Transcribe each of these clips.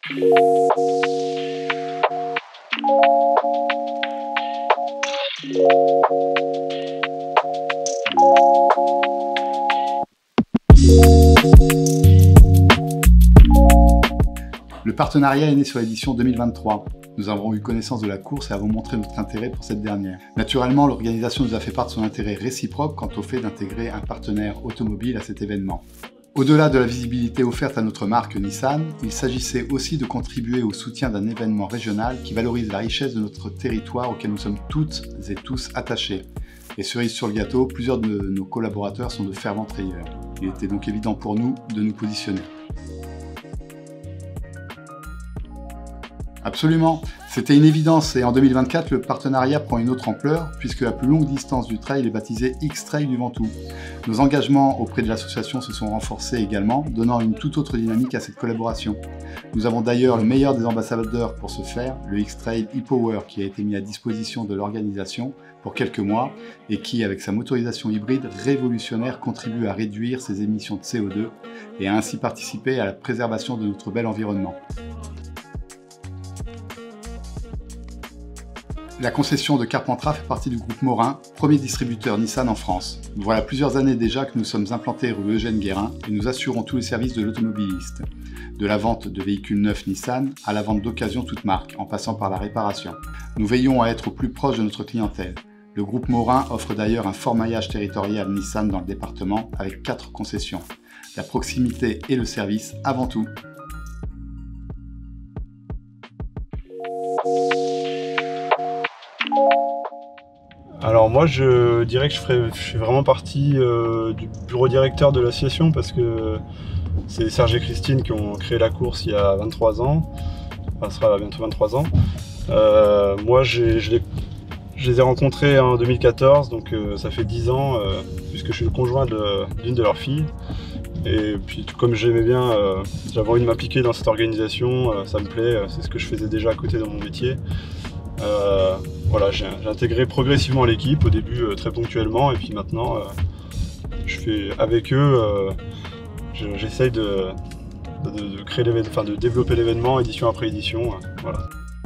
Le partenariat est né sur l'édition 2023. Nous avons eu connaissance de la course et avons montré notre intérêt pour cette dernière. Naturellement, l'organisation nous a fait part de son intérêt réciproque quant au fait d'intégrer un partenaire automobile à cet événement. Au-delà de la visibilité offerte à notre marque Nissan, il s'agissait aussi de contribuer au soutien d'un événement régional qui valorise la richesse de notre territoire auquel nous sommes toutes et tous attachés. Et cerise sur le gâteau, plusieurs de nos collaborateurs sont de fervents trieurs. Il était donc évident pour nous de nous positionner. Absolument, c'était une évidence et en 2024, le partenariat prend une autre ampleur puisque la plus longue distance du trail est baptisée X-Trail du Ventoux. Nos engagements auprès de l'association se sont renforcés également, donnant une toute autre dynamique à cette collaboration. Nous avons d'ailleurs le meilleur des ambassadeurs pour ce faire, le X-Trail e-Power qui a été mis à disposition de l'organisation pour quelques mois et qui, avec sa motorisation hybride révolutionnaire, contribue à réduire ses émissions de CO2 et a ainsi participé à la préservation de notre bel environnement. La concession de Carpentras fait partie du groupe Morin, premier distributeur Nissan en France. Voilà plusieurs années déjà que nous sommes implantés rue Eugène Guérin et nous assurons tous les services de l'automobiliste. De la vente de véhicules neufs Nissan à la vente d'occasion toute marque, en passant par la réparation. Nous veillons à être au plus proche de notre clientèle. Le groupe Morin offre d'ailleurs un fort maillage territorial Nissan dans le département avec 4 concessions. La proximité et le service avant tout. Alors moi je dirais que je fais vraiment partie du bureau directeur de l'association parce que c'est Serge et Christine qui ont créé la course il y a 23 ans, enfin ce sera bientôt 23 ans. Moi je les ai rencontrés en 2014, donc ça fait 10 ans puisque je suis le conjoint d'une de leurs filles. Et puis comme j'aimais bien, j'avais envie de m'impliquer dans cette organisation, ça me plaît, c'est ce que je faisais déjà à côté dans mon métier. Voilà, j'ai intégré progressivement l'équipe, au début très ponctuellement, et puis maintenant je fais avec eux, j'essaye de créer l'événement, enfin de développer l'événement édition après édition. Voilà.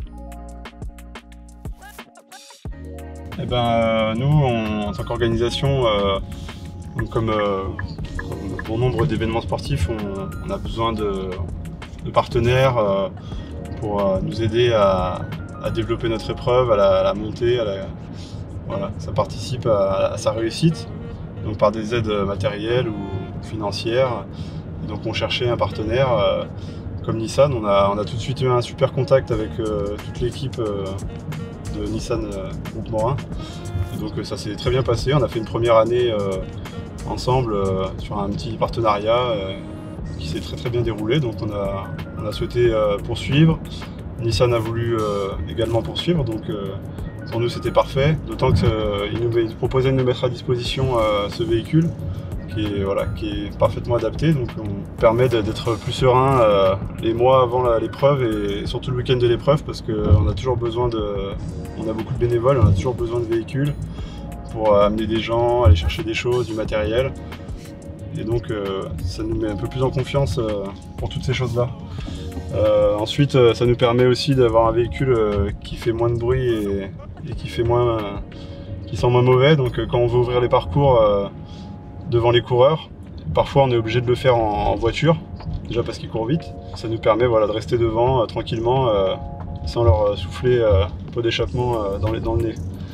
Et ben nous, en tant qu'organisation, comme bon nombre d'événements sportifs, on a besoin de partenaires pour nous aider à développer notre épreuve, à la monter, voilà, ça participe à sa réussite, donc par des aides matérielles ou financières. Et donc on cherchait un partenaire comme Nissan. On a tout de suite eu un super contact avec toute l'équipe de Nissan Groupe Morin. Et donc ça s'est très bien passé. On a fait une première année ensemble sur un petit partenariat qui s'est très bien déroulé. Donc on a souhaité poursuivre. Nissan a voulu également poursuivre, donc pour nous c'était parfait, d'autant qu'ils nous proposaient de nous mettre à disposition ce véhicule qui est parfaitement adapté, donc on permet d'être plus serein les mois avant l'épreuve et surtout le week-end de l'épreuve parce qu'on a toujours besoin on a beaucoup de bénévoles, on a toujours besoin de véhicules pour amener des gens, aller chercher des choses, du matériel, et donc ça nous met un peu plus en confiance pour toutes ces choses-là. Ensuite, ça nous permet aussi d'avoir un véhicule qui fait moins de bruit et qui sent moins mauvais. Donc quand on veut ouvrir les parcours devant les coureurs, parfois on est obligé de le faire en voiture, déjà parce qu'ils courent vite. Ça nous permet de rester devant tranquillement sans leur souffler un peu d'échappement dans le nez.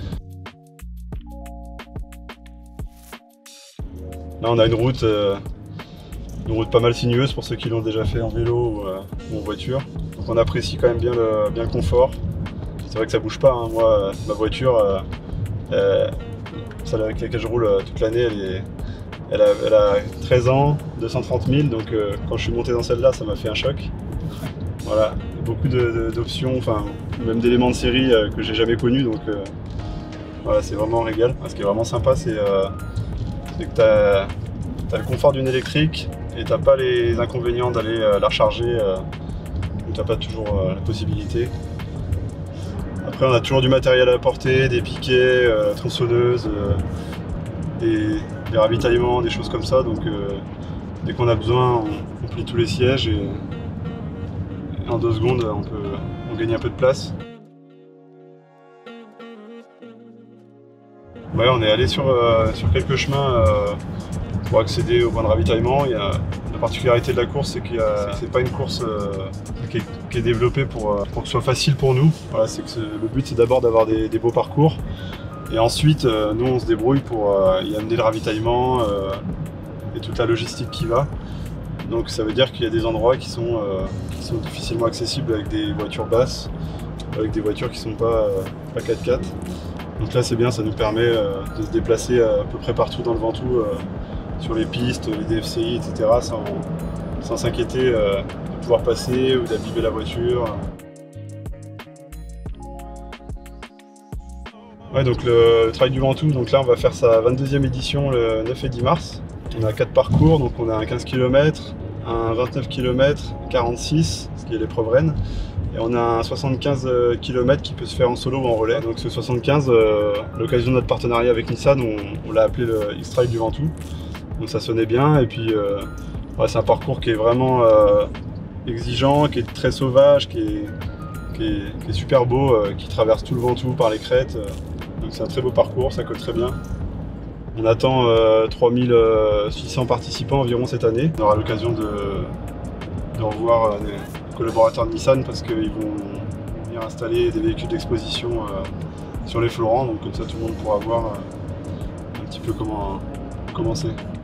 Là on a une route pas mal sinueuse pour ceux qui l'ont déjà fait en vélo ou en voiture. Donc on apprécie quand même bien le confort. C'est vrai que ça bouge pas, hein. Moi, ma voiture, celle avec laquelle je roule toute l'année, elle a 13 ans, 230 000, donc quand je suis monté dans celle-là, ça m'a fait un choc. Voilà, beaucoup d'options, enfin même d'éléments de série que j'ai jamais connus, donc voilà, c'est vraiment un régal. Ce qui est vraiment sympa, c'est que tu as le confort d'une électrique et t'as pas les inconvénients d'aller la recharger où t'as pas toujours la possibilité. Après on a toujours du matériel à apporter, des piquets, tronçonneuses, des ravitaillements, des choses comme ça, donc dès qu'on a besoin on plie tous les sièges et Et en 2 secondes, on gagne un peu de place. Ouais, on est allé sur quelques chemins pour accéder au point de ravitaillement. La particularité de la course, c'est que c'est pas une course qui est développée pour que ce soit facile pour nous. Voilà, le but, c'est d'abord d'avoir des beaux parcours. Et ensuite, nous, on se débrouille pour y amener le ravitaillement et toute la logistique qui va. Donc ça veut dire qu'il y a des endroits qui sont difficilement accessibles avec des voitures basses, avec des voitures qui ne sont pas 4x4. Donc là c'est bien, ça nous permet de se déplacer à peu près partout dans le Ventoux, sur les pistes, les DFCI, etc. sans s'inquiéter de pouvoir passer ou d'abîmer la voiture. Ouais, donc le Trail du Ventoux, donc là on va faire sa 22e édition le 9 et 10 mars. On a 4 parcours, donc on a un 15 km, un 29 km, 46, ce qui est l'épreuve Rennes, et on a un 75 km qui peut se faire en solo ou en relais. Donc ce 75, l'occasion de notre partenariat avec Nissan, on l'a appelé le X-Trail du Ventoux. Donc ça sonnait bien, et puis ouais, c'est un parcours qui est vraiment exigeant, qui est très sauvage, qui est super beau, qui traverse tout le Ventoux par les crêtes. Donc c'est un très beau parcours, ça colle très bien. On attend 3600 participants environ cette année. On aura l'occasion de revoir des collaborateurs de Nissan parce qu'ils vont venir installer des véhicules d'exposition sur les fleurons. Donc comme ça tout le monde pourra voir un petit peu comment c'est.